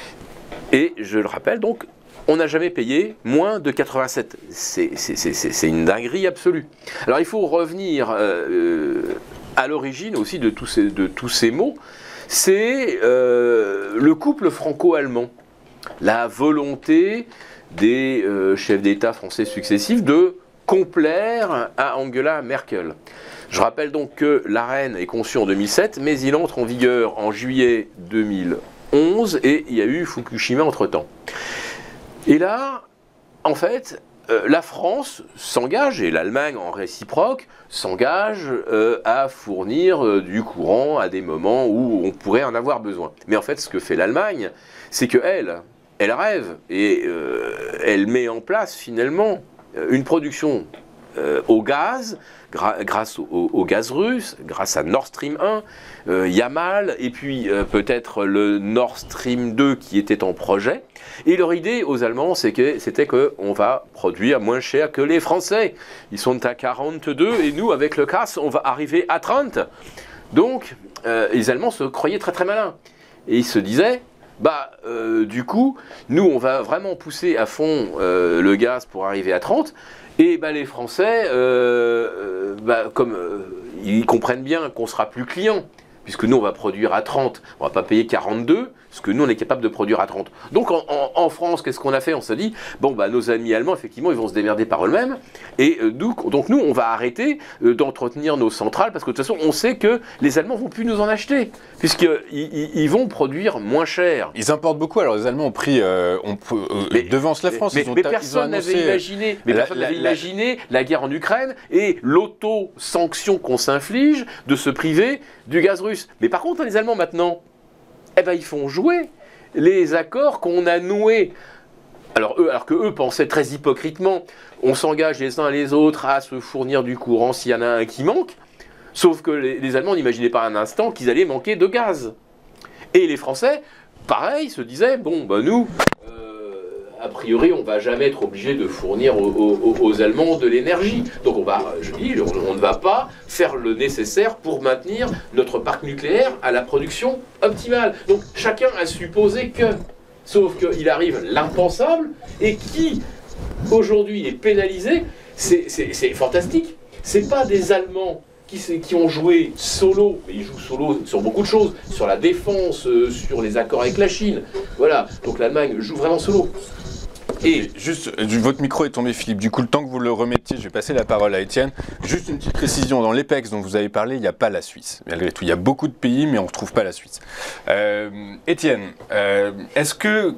Et je le rappelle donc, on n'a jamais payé moins de quatre-vingt-sept. C'est une dinguerie absolue. Alors il faut revenir euh, à l'origine aussi de tous ces, de tous ces mots. C'est euh, le couple franco-allemand. La volonté des euh, chefs d'État français successifs de complaire à Angela Merkel. Je rappelle donc que l'AREN est conçu en deux mille sept, mais il entre en vigueur en juillet deux mille onze et il y a eu Fukushima entre-temps. Et là, en fait, euh, la France s'engage, et l'Allemagne en réciproque, s'engage euh, à fournir euh, du courant à des moments où on pourrait en avoir besoin. Mais en fait, ce que fait l'Allemagne, c'est qu'elle, elle rêve, et euh, elle met en place finalement une production euh, au gaz, gra grâce au, au gaz russe, grâce à Nord Stream un, euh, Yamal, et puis euh, peut-être le Nord Stream deux qui était en projet. Et leur idée aux Allemands, c'était qu'on va produire moins cher que les Français. Ils sont à quarante-deux et nous, avec le gaz, on va arriver à trente. Donc, euh, les Allemands se croyaient très très malins. Et ils se disaient, bah, euh, du coup, nous, on va vraiment pousser à fond euh, le gaz pour arriver à trente. Et bah, les Français, euh, bah, comme euh, ils comprennent bien qu'on sera plus clients puisque nous on va produire à trente, on va pas payer quarante-deux, parce que nous on est capable de produire à trente. Donc en, en, en France, qu'est-ce qu'on a fait? On s'est dit, bon bah nos amis allemands, effectivement, ils vont se démerder par eux-mêmes, et euh, donc, donc nous on va arrêter euh, d'entretenir nos centrales, parce que de toute façon on sait que les Allemands vont plus nous en acheter, puisqu'ils ils, ils vont produire moins cher. Ils importent beaucoup, alors les Allemands ont pris, euh, on peut, euh, mais, devance la France. Mais, ils ont mais ta, personne n'avait imaginé, mais la, personne la, n'avait la, imaginé la guerre en Ukraine et l'auto-sanction qu'on s'inflige de se priver du gaz russe. Mais par contre, les Allemands maintenant, eh ben, ils font jouer les accords qu'on a noués. Alors, eux, alors que eux pensaient très hypocritement, on s'engage les uns les autres à se fournir du courant s'il y en a un qui manque, sauf que les, les Allemands n'imaginaient pas un instant qu'ils allaient manquer de gaz. Et les Français, pareil, se disaient, bon, ben nous, euh, a priori, on ne va jamais être obligé de fournir aux, aux, aux Allemands de l'énergie. Donc on va, je dis, on, on ne va pas faire le nécessaire pour maintenir notre parc nucléaire à la production optimale. Donc chacun a supposé que, sauf qu'il arrive l'impensable, et qui, aujourd'hui, est pénalisé, c'est fantastique. C'est pas des Allemands Qui, qui ont joué solo, mais ils jouent solo sur beaucoup de choses, sur la défense, euh, sur les accords avec la Chine. Voilà, donc l'Allemagne joue vraiment solo. Et juste, votre micro est tombé, Philippe. Du coup, le temps que vous le remettiez, je vais passer la parole à Étienne. Juste une petite précision, dans l'EPEX dont vous avez parlé, il n'y a pas la Suisse. Malgré tout, il y a beaucoup de pays, mais on ne retrouve pas la Suisse. Euh, Étienne, euh, est-ce que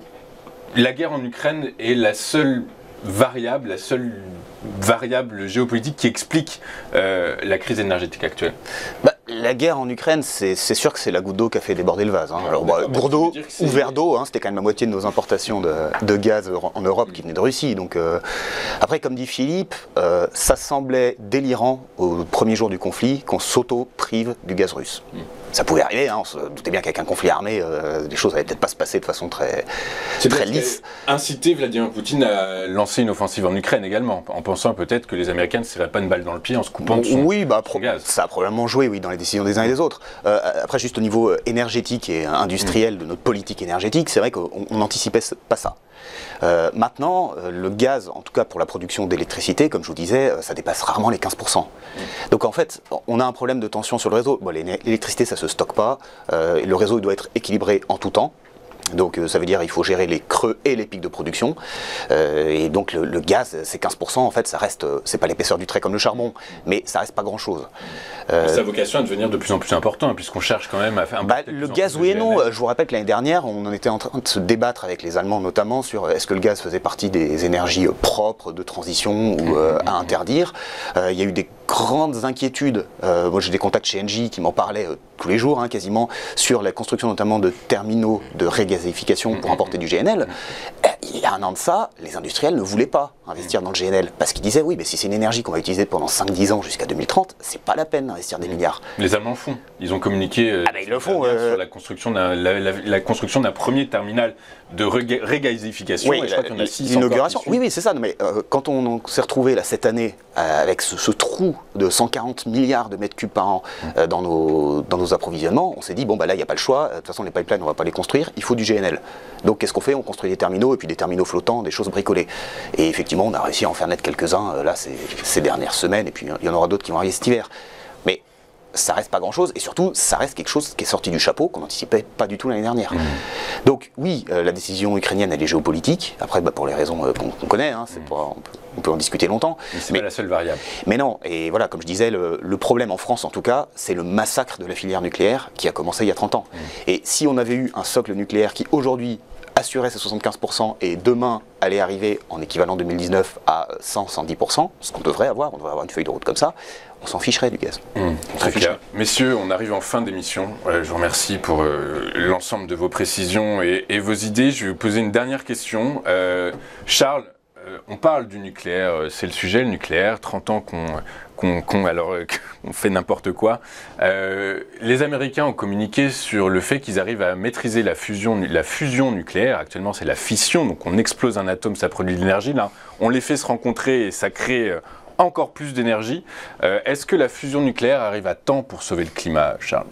la guerre en Ukraine est la seule variable, la seule variable géopolitique qui explique euh, la crise énergétique actuelle? Bah, la guerre en Ukraine, c'est sûr que c'est la goutte d'eau qui a fait déborder le vase. Hein. Alors, bah, gourde d'eau ou verre d'eau, hein, c'était quand même la moitié de nos importations de, de gaz en Europe qui venaient de Russie. Donc, euh, après, comme dit Philippe, euh, ça semblait délirant au premier jour du conflit qu'on s'auto-prive du gaz russe. Mm. Ça pouvait arriver, hein, on se doutait bien qu'avec un conflit armé, euh, les choses n'allaient peut-être pas se passer de façon très, très lisse. Inciter Vladimir Poutine à lancer une offensive en Ukraine également, en pensant peut-être que les Américains ne se tireraient pas une balle dans le pied en se coupant de son, oui, bah, son gaz. Ça a probablement joué, oui, dans les décisions des uns et des autres. Euh, après, juste au niveau énergétique et industriel mmh. de notre politique énergétique, c'est vrai qu'on n'anticipait pas ça. Euh, maintenant, euh, le gaz, en tout cas pour la production d'électricité, comme je vous disais, euh, ça dépasse rarement les quinze pour cent. Mmh. Donc en fait, on a un problème de tension sur le réseau. Bon, l'électricité, ça ne se stocke pas. Euh, le réseau doit être équilibré en tout temps. Donc euh, ça veut dire qu'il faut gérer les creux et les pics de production. Euh, et donc le, le gaz, c'est quinze pour cent, en fait, ça reste, c'est pas l'épaisseur du trait comme le charbon, mais ça reste pas grand-chose. Euh, ça a vocation à devenir de plus en plus important, hein, puisqu'on cherche quand même à faire un bah, le gaz, oui et non. Je vous rappelle que l'année dernière, on en était en train de se débattre avec les Allemands notamment sur est-ce que le gaz faisait partie des énergies propres de transition ou euh, à interdire. Euh, il y a eu des grandes inquiétudes. Euh, moi, j'ai des contacts chez Engie qui m'en parlaient euh, tous les jours, hein, quasiment, sur la construction notamment de terminaux de régasification pour importer du G N L. Il y a un an de ça, les industriels ne voulaient pas investir dans le G N L parce qu'ils disaient oui, mais si c'est une énergie qu'on va utiliser pendant cinq dix ans jusqu'à deux mille trente, c'est pas la peine d'investir des milliards. Les Allemands le font. Ils ont communiqué euh, ah ben, ils le font, euh... sur la construction d'un la, la, la construction d'un premier terminal de régasification. Oui, et je crois qu'il y en a six. L'inauguration. Oui, oui, c'est ça. Mais euh, quand on s'est retrouvé là cette année euh, avec ce, ce trou de cent quarante milliards de mètres cubes par an euh, dans nos dans nos approvisionnements, on s'est dit bon bah là il n'y a pas le choix. De toute façon les pipelines on va pas les construire. Il faut du G N L. Donc qu'est-ce qu'on fait? On construit des terminaux et puis des terminaux flottants, des choses bricolées. Et effectivement on a réussi à en faire naître quelques-uns euh, là ces, ces dernières semaines et puis il y en aura d'autres qui vont arriver cet hiver. Mais ça reste pas grand-chose, et surtout, ça reste quelque chose qui est sorti du chapeau, qu'on n'anticipait pas du tout l'année dernière. Mmh. Donc oui, euh, la décision ukrainienne, elle est géopolitique, après, bah, pour les raisons euh, qu'on qu'on connaît, hein, mmh. pas, on, peut, on peut en discuter longtemps. Mais c'est pas la seule variable. Mais non, et voilà, comme je disais, le, le problème en France, en tout cas, c'est le massacre de la filière nucléaire qui a commencé il y a trente ans. Mmh. Et si on avait eu un socle nucléaire qui, aujourd'hui, assurait ses soixante-quinze pour cent et demain allait arriver en équivalent deux mille dix-neuf à cent à cent dix pour cent, ce qu'on devrait avoir, on devrait avoir une feuille de route comme ça, on s'en ficherait du gaz. Mmh, très clair. Messieurs, on arrive en fin d'émission. Euh, je vous remercie pour euh, l'ensemble de vos précisions et, et vos idées. Je vais vous poser une dernière question. Euh, Charles, euh, on parle du nucléaire, c'est le sujet, le nucléaire, trente ans qu'on qu'on qu'on alors euh, qu'on fait n'importe quoi. Euh, les Américains ont communiqué sur le fait qu'ils arrivent à maîtriser la fusion, la fusion nucléaire. Actuellement, c'est la fission, donc on explose un atome, ça produit de l'énergie. Là, on les fait se rencontrer et ça crée euh, encore plus d'énergie. Euh, Est-ce que la fusion nucléaire arrive à temps pour sauver le climat, Charles?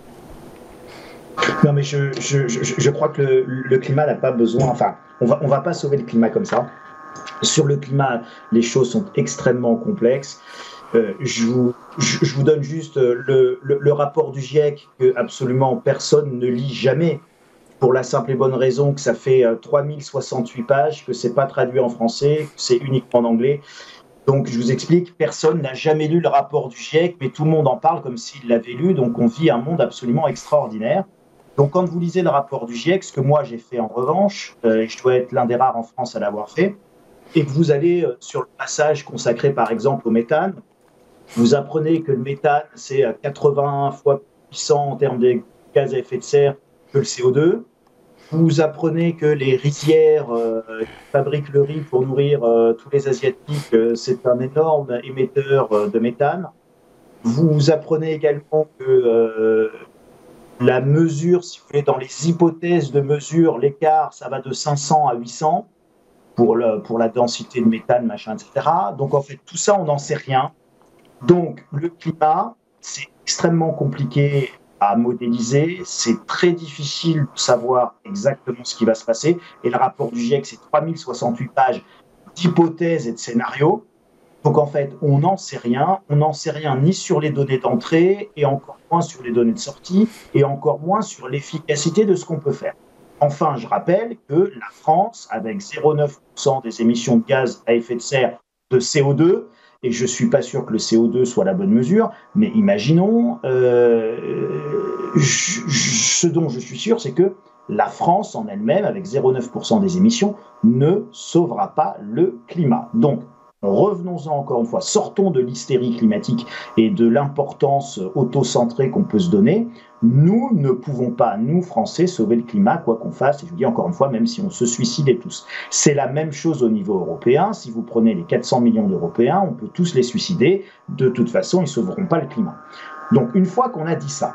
Non, mais je, je, je, je crois que le, le climat n'a pas besoin... Enfin, on va, on va pas sauver le climat comme ça. Sur le climat, les choses sont extrêmement complexes. Euh, je, vous, je, je vous donne juste le, le, le rapport du GIEC que absolument personne ne lit jamais, pour la simple et bonne raison que ça fait trois mille soixante-huit pages, que c'est pas traduit en français, que c'est uniquement en anglais. Donc je vous explique, personne n'a jamais lu le rapport du GIEC, mais tout le monde en parle comme s'il l'avait lu, donc on vit un monde absolument extraordinaire. Donc quand vous lisez le rapport du GIEC, ce que moi j'ai fait en revanche, euh, et je dois être l'un des rares en France à l'avoir fait, et que vous allez euh, sur le passage consacré par exemple au méthane, vous apprenez que le méthane, c'est quatre-vingts fois plus puissant en termes de gaz à effet de serre que le C O deux. Vous apprenez que les rizières euh, qui fabriquent le riz pour nourrir euh, tous les Asiatiques, euh, c'est un énorme émetteur euh, de méthane. Vous apprenez également que euh, la mesure, si vous voulez, dans les hypothèses de mesure, l'écart, ça va de cinq cents à huit cents pour, le, pour la densité de méthane, machin, et cetera. Donc en fait, tout ça, on n'en sait rien. Donc, le climat, c'est extrêmement compliqué à modéliser, c'est très difficile de savoir exactement ce qui va se passer. Et le rapport du GIEC, c'est trois mille soixante-huit pages d'hypothèses et de scénarios. Donc, en fait, on n'en sait rien. On n'en sait rien ni sur les données d'entrée, et encore moins sur les données de sortie, et encore moins sur l'efficacité de ce qu'on peut faire. Enfin, je rappelle que la France, avec zéro virgule neuf pour cent des émissions de gaz à effet de serre de C O deux, et je ne suis pas sûr que le C O deux soit la bonne mesure, mais imaginons, euh, je, je, ce dont je suis sûr, c'est que la France en elle-même, avec zéro virgule neuf pour cent des émissions, ne sauvera pas le climat. Donc, revenons-en encore une fois, sortons de l'hystérie climatique et de l'importance auto-centrée qu'on peut se donner. Nous ne pouvons pas, nous Français, sauver le climat, quoi qu'on fasse, et je vous dis encore une fois, même si on se suicidait tous. C'est la même chose au niveau européen. Si vous prenez les quatre cents millions d'Européens, on peut tous les suicider. De toute façon, ils ne sauveront pas le climat. Donc, une fois qu'on a dit ça,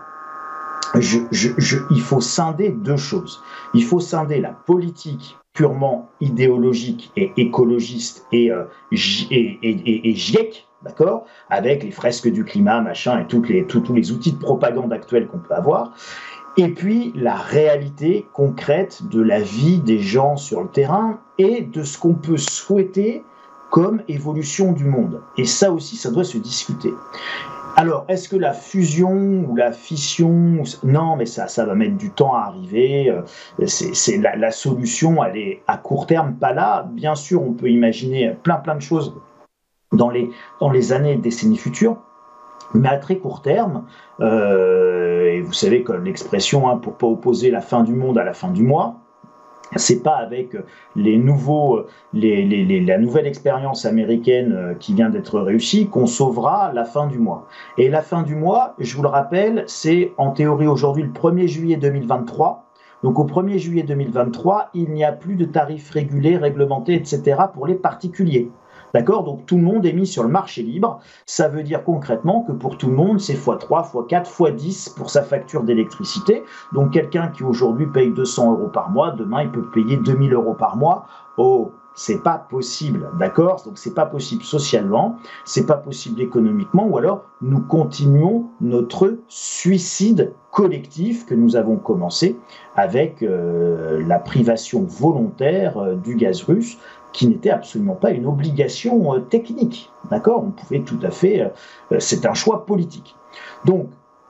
je, je, je, il faut scinder deux choses. Il faut scinder la politique purement idéologique et écologiste et, euh, et, et, et, et GIEC, d'accord, avec les fresques du climat, machin, et toutes les, tous, tous les outils de propagande actuels qu'on peut avoir, et puis la réalité concrète de la vie des gens sur le terrain et de ce qu'on peut souhaiter comme évolution du monde. Et ça aussi, ça doit se discuter. Alors, est-ce que la fusion ou la fission, non, mais ça, ça va mettre du temps à arriver. C'est, c'est la, la solution, elle est à court terme, pas là. Bien sûr, on peut imaginer plein, plein de choses dans les, dans les années et décennies futures, mais à très court terme, euh, et vous savez comme l'expression, hein, pour pas opposer la fin du monde à la fin du mois, c'est pas avec les nouveaux, les, les, les, la nouvelle expérience américaine qui vient d'être réussie qu'on sauvera la fin du mois. Et la fin du mois, je vous le rappelle, c'est en théorie aujourd'hui le premier juillet deux mille vingt-trois. Donc au premier juillet deux mille vingt-trois, il n'y a plus de tarifs régulés, réglementés, et cetera pour les particuliers. D'accord? Donc tout le monde est mis sur le marché libre. Ça veut dire concrètement que pour tout le monde, c'est fois trois, fois quatre, fois dix pour sa facture d'électricité. Donc quelqu'un qui aujourd'hui paye deux cents euros par mois, demain il peut payer deux mille euros par mois. Oh, c'est pas possible, d'accord? Donc c'est pas possible socialement, c'est pas possible économiquement, ou alors nous continuons notre suicide collectif que nous avons commencé avec euh, la privation volontaire euh, du gaz russe, qui n'était absolument pas une obligation euh, technique, d'accord? On pouvait tout à fait, euh, c'est un choix politique. Donc,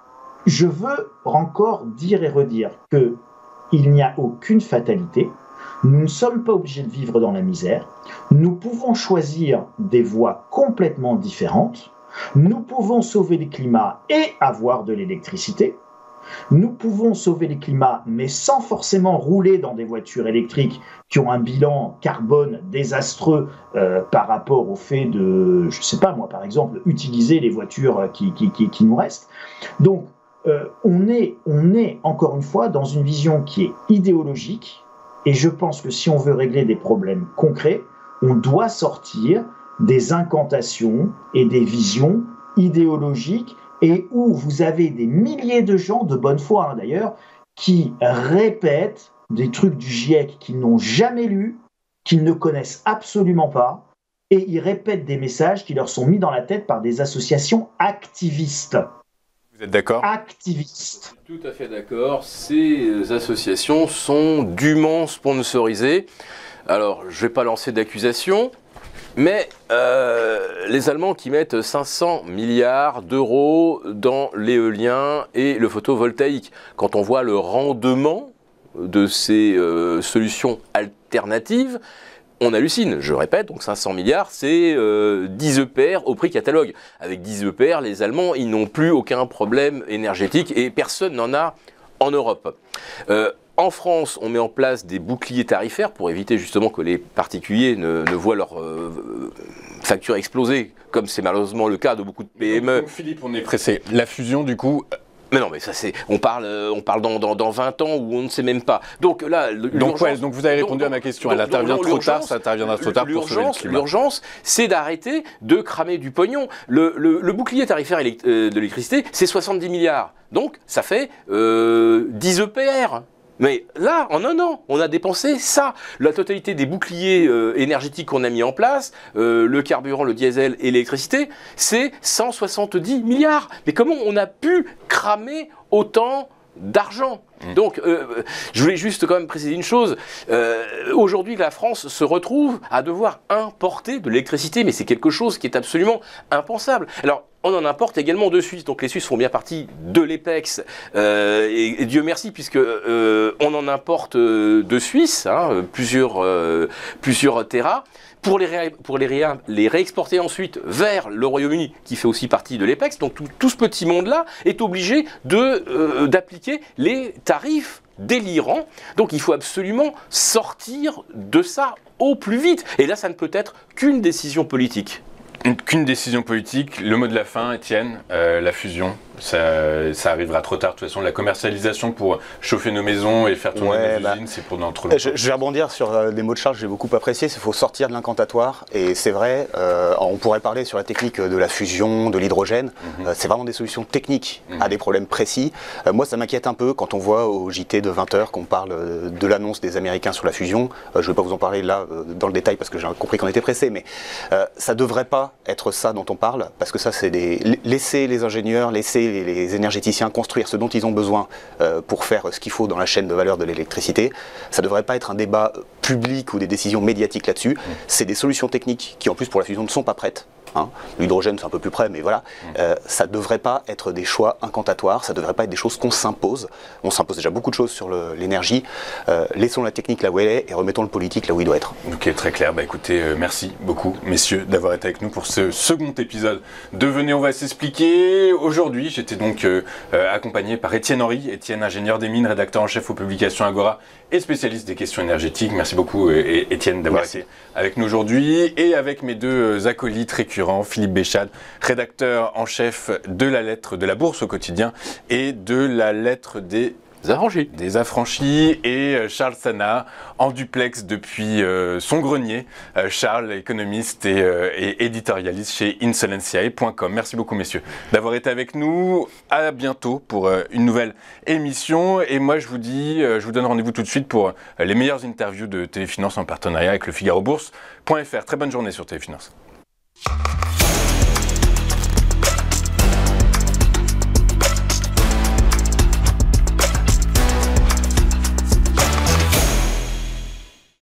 je veux encore dire et redire que il n'y a aucune fatalité. Nous ne sommes pas obligés de vivre dans la misère. Nous pouvons choisir des voies complètement différentes. Nous pouvons sauver le climat et avoir de l'électricité. Nous pouvons sauver le climat, mais sans forcément rouler dans des voitures électriques qui ont un bilan carbone désastreux euh, par rapport au fait de, je ne sais pas moi, par exemple, utiliser les voitures qui, qui, qui, qui nous restent. Donc, euh, on est, on est, encore une fois, dans une vision qui est idéologique, et je pense que si on veut régler des problèmes concrets, on doit sortir des incantations et des visions idéologiques, et où vous avez des milliers de gens, de bonne foi hein, d'ailleurs, qui répètent des trucs du GIEC qu'ils n'ont jamais lus, qu'ils ne connaissent absolument pas, et ils répètent des messages qui leur sont mis dans la tête par des associations activistes. Vous êtes d'accord? Activistes. Tout à fait d'accord. Ces associations sont dûment sponsorisées. Alors, je ne vais pas lancer d'accusation, Mais euh, les Allemands qui mettent cinq cents milliards d'euros dans l'éolien et le photovoltaïque, quand on voit le rendement de ces euh, solutions alternatives, on hallucine. Je répète, donc cinq cents milliards, c'est euh, dix E P R au prix catalogue. Avec dix E P R, les Allemands, ils n'ont plus aucun problème énergétique et personne n'en a en Europe. Euh, En France, on met en place des boucliers tarifaires pour éviter justement que les particuliers ne, ne voient leur euh, facture exploser, comme c'est malheureusement le cas de beaucoup de P M E. Donc, Philippe, on est pressé. La fusion, du coup... Mais non, mais ça c'est, on parle, on parle dans, dans, dans vingt ans où on ne sait même pas. Donc là, donc, ouais, donc vous avez répondu donc, à ma question. Donc, Elle intervient donc, trop tard, ça interviendra trop tard pour sauver le climat. L'urgence, c'est d'arrêter de cramer du pognon. Le, le, le bouclier tarifaire élect euh, de l'électricité, c'est soixante-dix milliards. Donc ça fait euh, dix E P R. Mais là, en un an, on a dépensé ça. La totalité des boucliers euh, énergétiques qu'on a mis en place, euh, le carburant, le diesel et l'électricité, c'est cent soixante-dix milliards. Mais comment on a pu cramer autant d'argent? Donc, euh, je voulais juste quand même préciser une chose. Euh, Aujourd'hui, la France se retrouve à devoir importer de l'électricité, mais c'est quelque chose qui est absolument impensable. Alors, on en importe également de Suisse, donc les Suisses font bien partie de l'EPEX, euh, et, et Dieu merci, puisque euh, on en importe de Suisse, hein, plusieurs, euh, plusieurs terras, pour les, ré, pour les, ré, les réexporter ensuite vers le Royaume-Uni, qui fait aussi partie de l'EPEX. Donc tout, tout ce petit monde-là est obligé de, euh, d'appliquer les tarifs délirants. Donc il faut absolument sortir de ça au plus vite. Et là, ça ne peut être qu'une décision politique. Qu'une décision politique. Le mot de la fin, Étienne, euh, la fusion, ça, ça arrivera trop tard. De toute façon, la commercialisation pour chauffer nos maisons et faire tourner ouais, nos bah, usines, c'est pour dans trop longtemps. Je, je vais rebondir sur euh, des mots de charge que j'ai beaucoup appréciés. Il faut sortir de l'incantatoire. Et c'est vrai, euh, on pourrait parler sur la technique de la fusion, de l'hydrogène. Mm-hmm. euh, c'est vraiment des solutions techniques mm-hmm. à des problèmes précis. Euh, moi, ça m'inquiète un peu quand on voit au J T de vingt heures qu'on parle euh, de l'annonce des Américains sur la fusion. Euh, je ne vais pas vous en parler là euh, dans le détail parce que j'ai compris qu'on était pressé. Mais euh, ça ne devrait pas être ça dont on parle, parce que ça c'est des... laisser les ingénieurs, laisser les, les énergéticiens construire ce dont ils ont besoin euh, pour faire ce qu'il faut dans la chaîne de valeur de l'électricité. Ça ne devrait pas être un débat public ou des décisions médiatiques là-dessus. Mmh. C'est des solutions techniques qui en plus pour la fusion ne sont pas prêtes. Hein. L'hydrogène c'est un peu plus près, mais voilà. Mmh. Euh, ça ne devrait pas être des choix incantatoires, ça ne devrait pas être des choses qu'on s'impose. On s'impose déjà beaucoup de choses sur l'énergie. Euh, laissons la technique là où elle est et remettons le politique là où il doit être. Ok, très clair. Bah écoutez, euh, merci beaucoup, messieurs, d'avoir été avec nous pour ce second épisode de Venez, on va s'expliquer. Aujourd'hui, j'étais donc euh, euh, accompagné par Étienne Henry, Étienne, ingénieur des mines, rédacteur en chef aux publications Agora et spécialiste des questions énergétiques. Merci beaucoup, euh, Étienne, d'avoir été avec nous aujourd'hui. Et avec mes deux acolytes récurrents, Philippe Béchade, rédacteur en chef de la lettre de la Bourse au quotidien et de la lettre des affranchis. Des affranchis, et Charles Sana en duplex depuis euh, son grenier. Euh, Charles, économiste et, euh, et éditorialiste chez insolentiae point com. Merci beaucoup, messieurs, d'avoir été avec nous. À bientôt pour euh, une nouvelle émission. Et moi, je vous dis, euh, je vous donne rendez-vous tout de suite pour euh, les meilleures interviews de Téléfinance en partenariat avec le Figaro Bourse point F R. Très bonne journée sur Téléfinance.